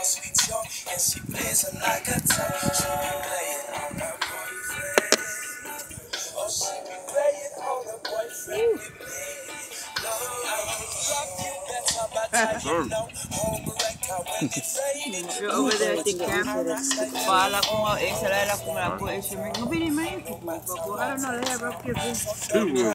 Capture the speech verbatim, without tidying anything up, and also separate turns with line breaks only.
sweet talk, and she plays it like a top. She be playing on her boyfriend. Oh, she be playing on her boyfriend with me. Love, I will rock you better, but I you know. Home wreck, I will be fading.
You're over there thinking, Pala ko nga, eh, sa lala ko nga po, eh, siya may, ngabili man yung kuko, I don't know, they have a